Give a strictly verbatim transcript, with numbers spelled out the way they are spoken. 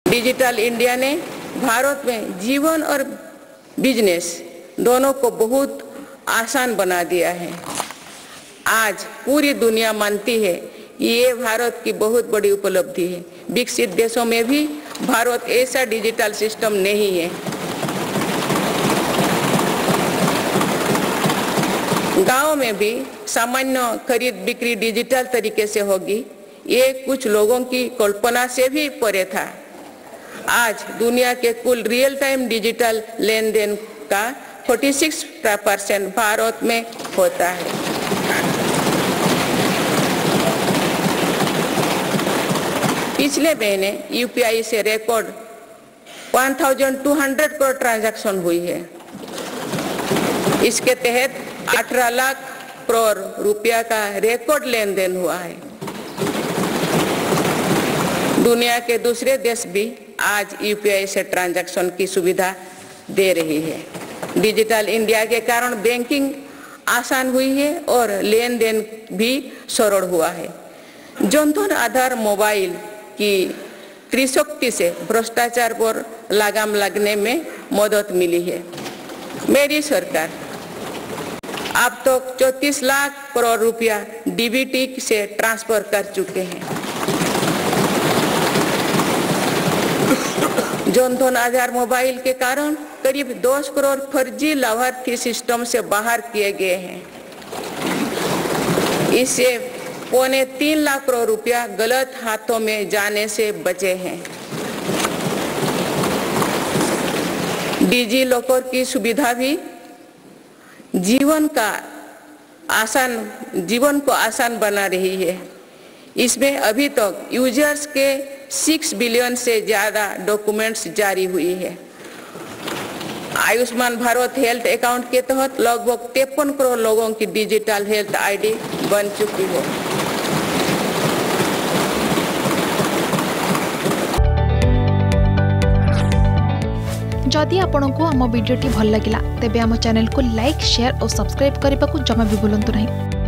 Digital India ने भारत में जीवन और बिजनेस दोनों को बहुत आसान बना दिया है। आज पूरी दुनिया मानती है कि ये भारत की बहुत बड़ी उपलब्धि है। विकसित देशों में भी भारत ऐसा डिजिटल सिस्टम नहीं है। गांव में भी सामान्य खरीद बिक्री डिजिटल तरीके से होगी, ये कुछ लोगों की कल्पना से भी परे था। आज दुनिया के कुल रियल टाइम डिजिटल लेन देन का छियालीस परसेंट भारत में होता है। पिछले महीने यूपीआई से रिकॉर्ड बारह सौ करोड़ ट्रांजैक्शन हुई है। इसके तहत अठारह लाख करोड़ रुपया का रिकॉर्ड लेन देन हुआ है। दुनिया के दूसरे देश भी आज यूपीआई से ट्रांजैक्शन की सुविधा दे रही है। डिजिटल इंडिया के कारण बैंकिंग आसान हुई है और लेन देन भी सरल हुआ है। जनधन आधार मोबाइल की त्रिशक्ति से भ्रष्टाचार पर लगाम लगने में मदद मिली है। मेरी सरकार अब तक तो चौंतीस लाख करोड़ रुपया डीबीटी से ट्रांसफर कर चुके हैं। जनधन आधार मोबाइल के कारण करीब दस करोड़ फर्जी लाभार्थी सिस्टम से बाहर किए गए हैं। इससे पौने तीन लाख करोड़ रुपया गलत हाथों में जाने से बचे हैं। डिजी लॉकर की सुविधा भी जीवन का आसान जीवन को आसान बना रही है। इसमें अभी तक यूजर्स के छह बिलियन से ज्यादा डॉक्यूमेंट्स जारी हुई है। आयुष्मान भारत हेल्थ अकाउंट के तहत लगभग तिरपन करोड़ लोगों की डिजिटल हेल्थ आईडी बन चुकी है। जदि आपंक आम भिडी भल लगा तेब आम चैनल को लाइक शेयर और सब्सक्राइब करने को जमा भी भूलु नहीं।